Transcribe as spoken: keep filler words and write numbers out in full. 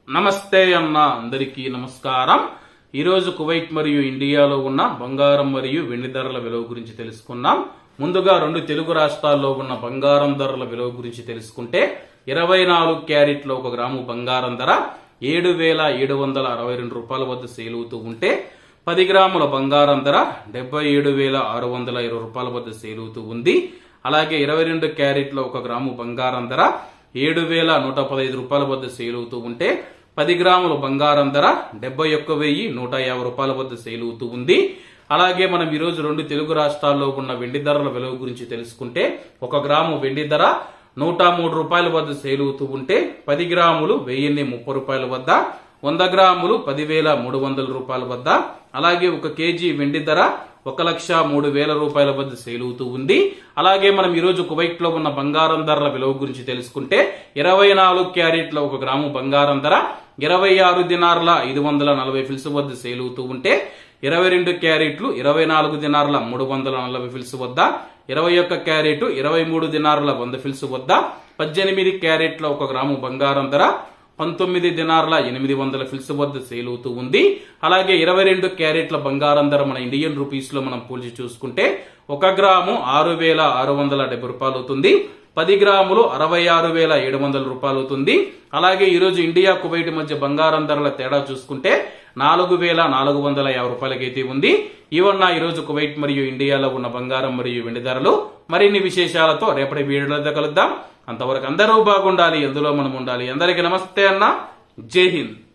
నమస్తే అన్న అందరికీ నమస్కారం। ఈ రోజు కువైట్ మరియు ఇండియాలో ఉన్న బంగారం మరియు వెండి ధరల విలువ గురించి తెలుసుకుందాం। ముందుగా రెండు తెలుగు రాష్ట్రాల్లో ఉన్న బంగారం ధరల విలువ గురించి తెలుసుకుంటే ఇరవై నాలుగు క్యారెట్ల ఒక గ్రాము బంగారం ధర ఏడు వేల ఏడు వందల అరవై రెండు రూపాయల వద్ద సేల్ అవుతూ ఉంటే పది గ్రాముల బంగారం ధర డెబ్బై ఏడు వేల ఆరు వందల ఇరవై రూపాయల వద్ద సేల్ అవుతూ ఉంది। అలాగే ఇరవై రెండు క్యారెట్ల ఒక గ్రాము బంగారం ధర ఏడు వేల నూట పదహైదు రూపాయల వద్ద సేల్ అవుతూ ఉంటే పది గ్రాముల బంగారం ధర డెబ్బై ఒక్క వెయ్యి నూట యాభై రూపాయల వద్ద సేల్ అవుతూ ఉంది। అలాగే మనం ఈ రోజు రెండు తెలుగు రాష్ట్రాల్లో ఉన్న వెండి ధరల విలువ గురించి తెలుసుకుంటే ఒక గ్రాము వెండి ధర నూట మూడు రూపాయల వద్ద సేల్ అవుతూ ఉంటే పది గ్రాములు వెయ్యిన్ని ముప్పై రూపాయల వద్ద, వంద గ్రాములు పదివేల మూడు వందల రూపాయల వద్ద, అలాగే ఒక కేజీ వెండి ధర ఒక లక్ష మూడు వేల రూపాయల వద్ద సేల్ అవుతూ ఉంది। అలాగే మనం ఈ రోజు కువైట్ లో ఉన్న బంగారం ధరల విలువ గురించి తెలుసుకుంటే ఇరవై నాలుగు క్యారెట్ల ఒక గ్రాము బంగారం ధర ఇరవై ఆరు దినార్ల ఐదు వందల నలభై ఫిల్స్ వద్ద సేల్ అవుతూ ఉంటే ఇరవై రెండు క్యారెట్లు ఇరవై నాలుగు దినార్ల మూడు వందల నలభై ఫిల్స్ వద్ద, ఇరవై ఒక్క క్యారెట్ ఇరవై మూడు దినార్ల వంద ఫిల్స్ వద్ద, పద్దెనిమిది క్యారెట్ల ఒక గ్రాము బంగారం ధర పంతొమ్మిది దినార్ల ఎనిమిది వందల ఫిల్స్ వద్ద సేల్ అవుతూ ఉంది। అలాగే ఇరవై రెండు క్యారెట్ల బంగారం ధర మన ఇండియన్ రూపీస్ లో మనం పోల్చి చూసుకుంటే ఒక గ్రాము ఆరు వేల ఆరు వందల డెబ్బై రూపాయలు అవుతుంది, పది గ్రాములు అరవై ఆరు వేల ఏడు వందల రూపాయలు అవుతుంది। అలాగే ఈ రోజు ఇండియా కువైట్ మధ్య బంగారం ధరల తేడా చూసుకుంటే నాలుగు వేల నాలుగు వందల యాభై రూపాయలకైతే ఉంది। ఇవన్న ఈ రోజు కువైట్ మరియు ఇండియాలో ఉన్న బంగారం మరియు వెండి ధరలు। మరిన్ని విశేషాలతో రేపటి వీడియోలో కలుద్దాం। అంతవరకు అందరూ బాగుండాలి, ఎందులో మనం ఉండాలి। అందరికీ నమస్తే అన్న, జై హింద్।